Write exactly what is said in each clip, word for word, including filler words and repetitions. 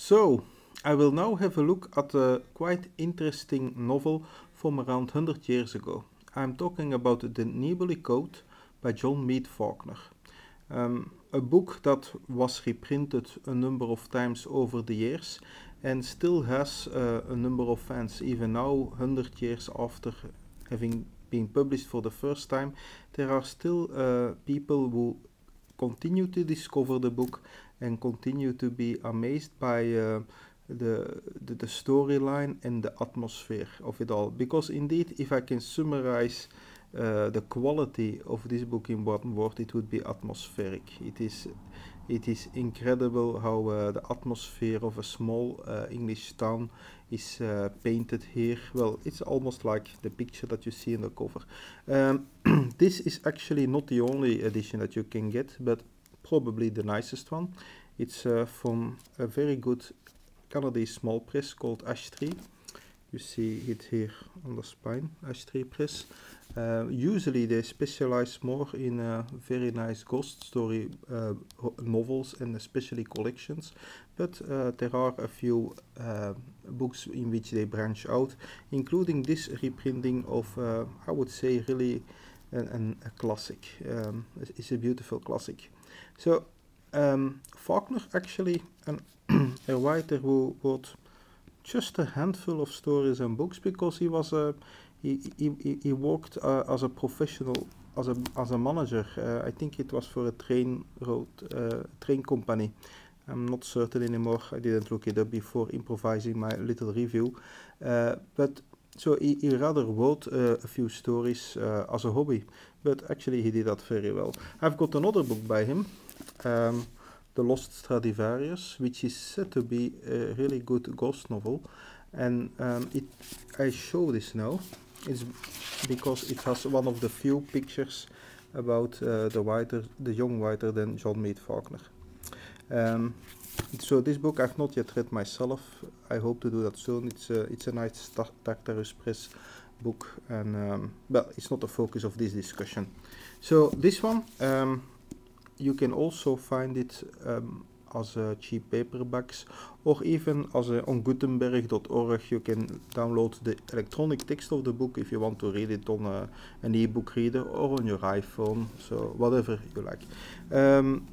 So, I will now have a look at a quite interesting novel from around one hundred years ago. I'm talking about The Niebely Code by John Mead Faulkner. Um, a book that was reprinted a number of times over the years and still has uh, a number of fans. Even now, one hundred years after having been published for the first time, there are still uh, people who continue to discover the book and continue to be amazed by uh, the, the, the storyline and the atmosphere of it all. Because indeed, if I can summarize uh, the quality of this book in one word, it would be atmospheric. It is, it is incredible how uh, the atmosphere of a small uh, English town is uh, painted here. Well, it's almost like the picture that you see in the cover. Um, this is actually not the only edition that you can get, but probably the nicest one. It's uh, from a very good Canadian small press called Ash Tree. You see it here on the spine, Ash Tree Press. Uh, usually they specialize more in uh, very nice ghost story uh, novels and especially collections, but uh, there are a few uh, books in which they branch out, including this reprinting of, uh, I would say, really an, an, a classic. Um, it's a beautiful classic. So um, Faulkner actually an, a writer who wrote just a handful of stories and books because he was a he he, he worked uh, as a professional as a as a manager. Uh, I think it was for a train road uh, train company. I'm not certain anymore. I didn't look it up before improvising my little review. Uh, but so he, he rather wrote uh, a few stories uh, as a hobby, but actually he did that very well. I've got another book by him. Um, The Lost Stradivarius, which is said to be a really good ghost novel, and um, it, I show this now. It's because it has one of the few pictures about uh, the writer, the young writer than John Mead Faulkner. Um, so this book I've not yet read myself. I hope to do that soon. It's a it's a nice Tartarus Press book, and um, well, it's not the focus of this discussion. So this one. Um, You can also find it um, as uh, cheap paperbacks, or even as a, on Gutenberg dot org you can download the electronic text of the book if you want to read it on a, an e-book reader or on your iPhone, so whatever you like. Um,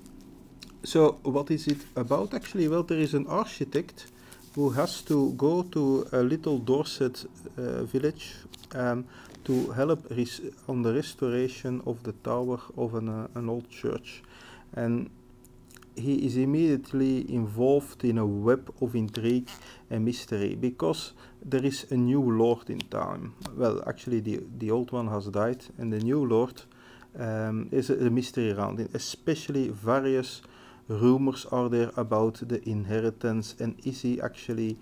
so what is it about actually? Well, there is an architect who has to go to a little Dorset uh, village um, to help res on the restoration of the tower of an, uh, an old church, and he is immediately involved in a web of intrigue and mystery because there is a new lord in town. Well, actually the, the old one has died, and the new lord, um, is a, a mystery around it, especially various rumors are there about the inheritance, and is he actually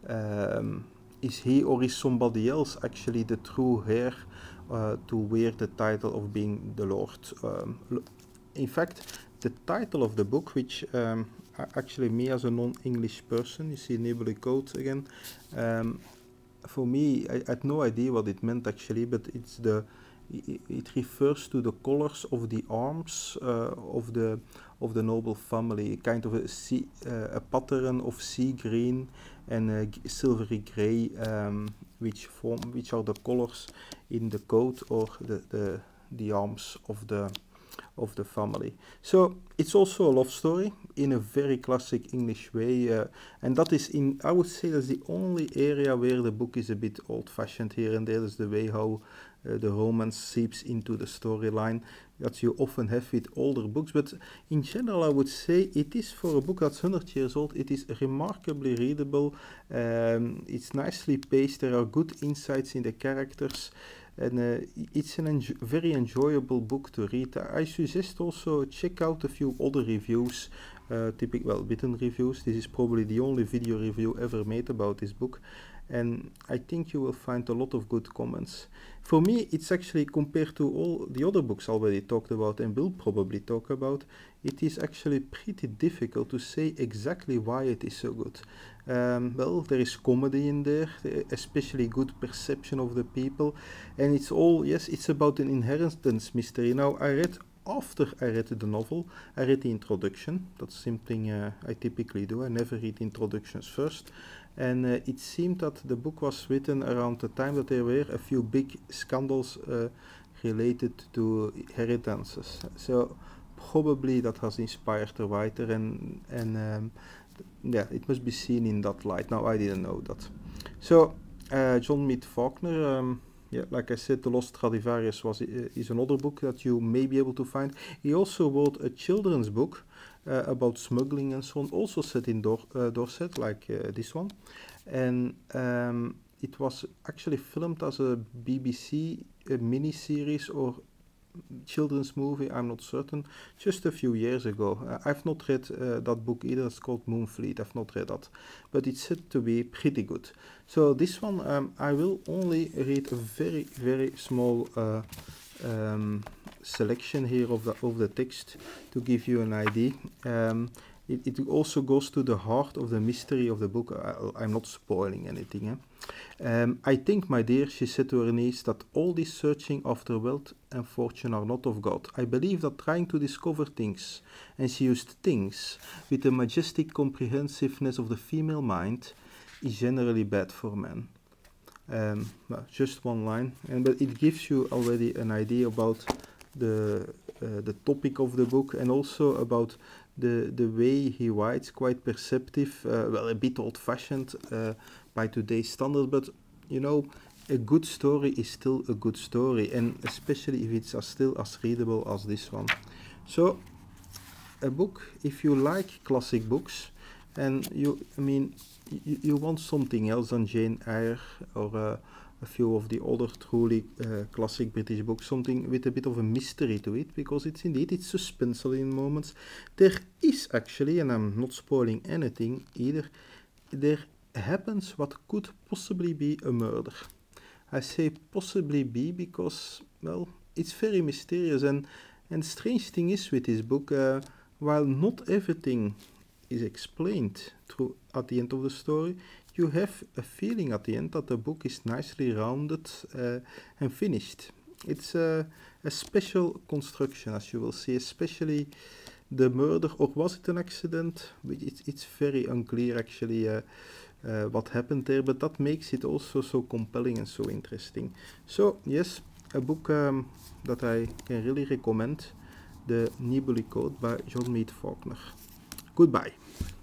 um, is he or is somebody else actually the true heir uh, to wear the title of being the Lord? Um, in fact, the title of the book, which um, actually me as a non-English person, you see Niebely Code again, um, for me, I, I had no idea what it meant actually, but it's the it, it refers to the colors of the arms uh, of the of the noble family, kind of a sea, uh, a pattern of sea green and uh, silvery grey, um, which form which are the colors in the coat or the the the arms of the of the family. So it's also a love story in a very classic English way, uh, and that is in I would say that's the only area where the book is a bit old-fashioned here and there. Is the way how uh, the romance seeps into the storyline that you often have with older books, but in general I would say it is, for a book that's one hundred years old, it is remarkably readable. Um, it's nicely paced, there are good insights in the characters, and uh, it's a enjo very enjoyable book to read. I suggest also check out a few other reviews, uh, typical, well, written reviews. This is probably the only video review ever made about this book, and I think you will find a lot of good comments. For me, it's actually, compared to all the other books already talked about and will probably talk about, it is actually pretty difficult to say exactly why it is so good. Um, well, there is comedy in there, especially good perception of the people, and it's all, yes, it's about an inheritance mystery. Now, I read after I read the novel, I read the introduction. That's something uh, I typically do. I never read introductions first. And uh, it seemed that the book was written around the time that there were a few big scandals uh, related to inheritances. So probably that has inspired the writer, and, and um, yeah, it must be seen in that light. Now, I didn't know that. So, uh, John Mead Faulkner, um, yeah, like I said, The Lost Stradivarius was, uh, is another book that you may be able to find. He also wrote a children's book uh, about smuggling and so on, also set in Dor uh, Dorset, like uh, this one. And um, it was actually filmed as a B B C a mini-series or children's movie, I'm not certain, just a few years ago. Uh, I've not read uh, that book either. It's called Moonfleet. I've not read that, but it's said to be pretty good. So this one, um, I will only read a very, very small uh, um, selection here of the of the text to give you an idea. Um, it, it also goes to the heart of the mystery of the book. I, I'm not spoiling anything. Eh? Um, I think, my dear, she said to her niece, that all this searching after wealth and fortune are not of God. I believe that trying to discover things, and she used things, with the majestic comprehensiveness of the female mind, is generally bad for men. Um, well, just one line, and but it gives you already an idea about the uh, the topic of the book, and also about the the way he writes. Quite perceptive, uh, well, a bit old-fashioned uh, by today's standards, but you know, a good story is still a good story, and especially if it's as still as readable as this one. So, a book, if you like classic books, and you, I mean, you, you want something else than Jane Eyre or uh, a few of the other truly uh, classic British books, something with a bit of a mystery to it, because it's indeed, it's suspenseful in moments. There is actually, and I'm not spoiling anything either, there happens what could possibly be a murder. I say possibly be because, well, it's very mysterious, and and strange thing is with this book, uh, while not everything is explained through at the end of the story, you have a feeling at the end that the book is nicely rounded uh, and finished. It's a, a special construction, as you will see, especially the murder, or was it an accident? It's, it's very unclear actually uh, uh, what happened there, but that makes it also so compelling and so interesting. So yes, a book um, that I can really recommend, The Nibelung Code by John Mead Faulkner. Goodbye.